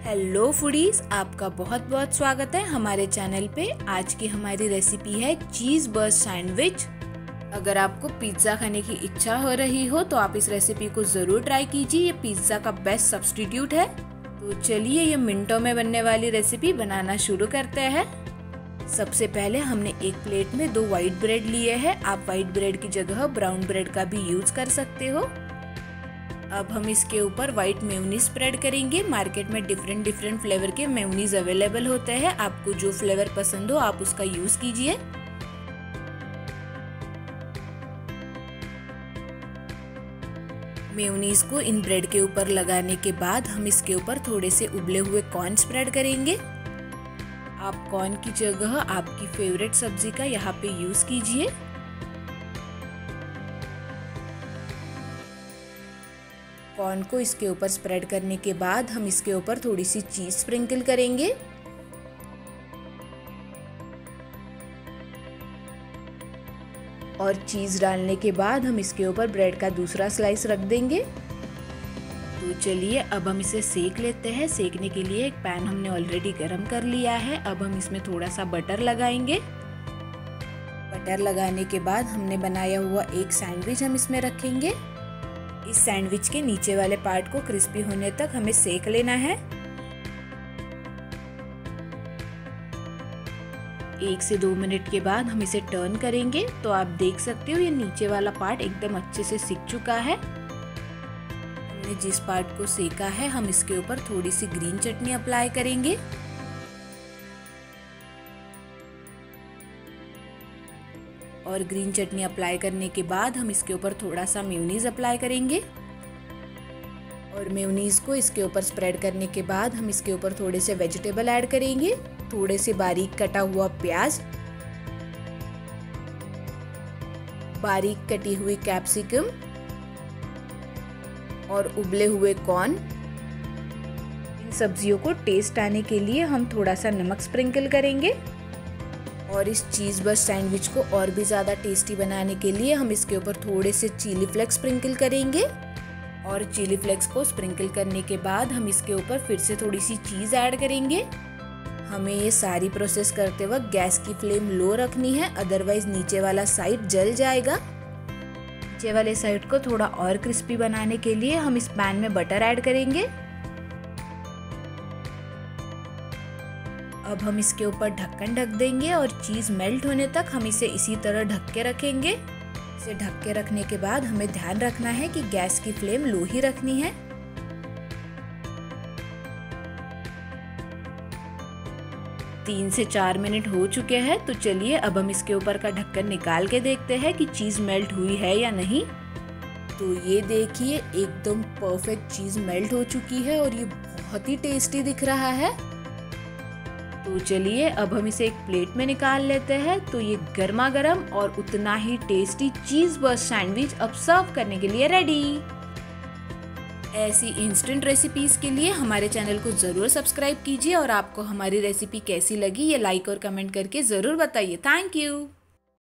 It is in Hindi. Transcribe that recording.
हेलो फूडीज, आपका बहुत बहुत स्वागत है हमारे चैनल पे। आज की हमारी रेसिपी है चीज़ बर्स्ट सैंडविच। अगर आपको पिज़्ज़ा खाने की इच्छा हो रही हो तो आप इस रेसिपी को ज़रूर ट्राई कीजिए। ये पिज़्ज़ा का बेस्ट सब्स्टिट्यूट है। तो चलिए ये मिनटों में बनने वाली रेसिपी बनाना शुरू करते हैं। सबसे पहले हमने एक प्लेट में 2 वाइट ब्रेड लिए हैं। आप वाइट ब्रेड की जगह ब्राउन ब्रेड का भी यूज़ कर सकते हो। अब हम इसके ऊपर व्हाइट मेयोनीज स्प्रेड करेंगे। मार्केट में डिफरेंट फ्लेवर के मेयोनीज अवेलेबल होते हैं। आपको जो फ्लेवर पसंद हो आप उसका यूज कीजिए। मेयोनीज को इन ब्रेड के ऊपर लगाने के बाद हम इसके ऊपर थोड़े से उबले हुए कॉर्न स्प्रेड करेंगे। आप कॉर्न की जगह आपकी फेवरेट सब्जी का यहाँ पे यूज कीजिए। कॉर्न को इसके ऊपर स्प्रेड करने के बाद हम इसके ऊपर थोड़ी सी चीज स्प्रिंकल करेंगे। और चीज डालने के बाद हम इसके ऊपर ब्रेड का दूसरा स्लाइस रख देंगे। तो चलिए अब हम इसे सेक लेते हैं। सेकने के लिए एक पैन हमने ऑलरेडी गरम कर लिया है। अब हम इसमें थोड़ा सा बटर लगाएंगे। बटर लगाने के बाद हमने बनाया हुआ एक सैंडविच हम इसमें रखेंगे। इस सैंडविच के नीचे वाले पार्ट को क्रिस्पी होने तक हमें सेक लेना है। 1 से 2 मिनट के बाद हम इसे टर्न करेंगे। तो आप देख सकते हो ये नीचे वाला पार्ट एकदम अच्छे से सिक चुका है। हमने जिस पार्ट को सेका है हम इसके ऊपर थोड़ी सी ग्रीन चटनी अप्लाई करेंगे। और ग्रीन चटनी अप्लाई करने के बाद हम इसके ऊपर थोड़ा सा मेयोनीज अप्लाई करेंगे। और मेयोनीज को इसके ऊपर स्प्रेड करने के बाद हम इसके ऊपर थोड़े से वेजिटेबल ऐड करेंगे। थोड़े से बारीक कटा हुआ प्याज, बारीक कटी हुई कैप्सिकम और उबले हुए कॉर्न। इन सब्जियों को टेस्ट आने के लिए हम थोड़ा सा नमक स्प्रिंकल करेंगे। और इस चीज़ बर्स्ट सैंडविच को और भी ज़्यादा टेस्टी बनाने के लिए हम इसके ऊपर थोड़े से चिली फ्लेक्स स्प्रिंकल करेंगे। और चिली फ्लेक्स को स्प्रिंकल करने के बाद हम इसके ऊपर फिर से थोड़ी सी चीज़ ऐड करेंगे। हमें ये सारी प्रोसेस करते वक्त गैस की फ्लेम लो रखनी है, अदरवाइज नीचे वाला साइड जल जाएगा। नीचे वाले साइड को थोड़ा और क्रिस्पी बनाने के लिए हम इस पैन में बटर ऐड करेंगे। अब हम इसके ऊपर ढक्कन ढक देंगे और चीज़ मेल्ट होने तक हम इसे इसी तरह ढक के रखेंगे। इसे ढक के रखने के बाद हमें ध्यान रखना है कि गैस की फ्लेम लो ही रखनी है। तीन से 4 मिनट हो चुके हैं। तो चलिए अब हम इसके ऊपर का ढक्कन निकाल के देखते हैं कि चीज़ मेल्ट हुई है या नहीं। तो ये देखिए एकदम परफेक्ट चीज़ मेल्ट हो चुकी है और ये बहुत ही टेस्टी दिख रहा है। तो चलिए अब हम इसे एक प्लेट में निकाल लेते हैं। तो ये गर्मा गर्म और उतना ही टेस्टी चीज़ बर्स्ट सैंडविच अब सर्व करने के लिए रेडी। ऐसी इंस्टेंट रेसिपीज के लिए हमारे चैनल को ज़रूर सब्सक्राइब कीजिए। और आपको हमारी रेसिपी कैसी लगी ये लाइक और कमेंट करके ज़रूर बताइए। Thank you.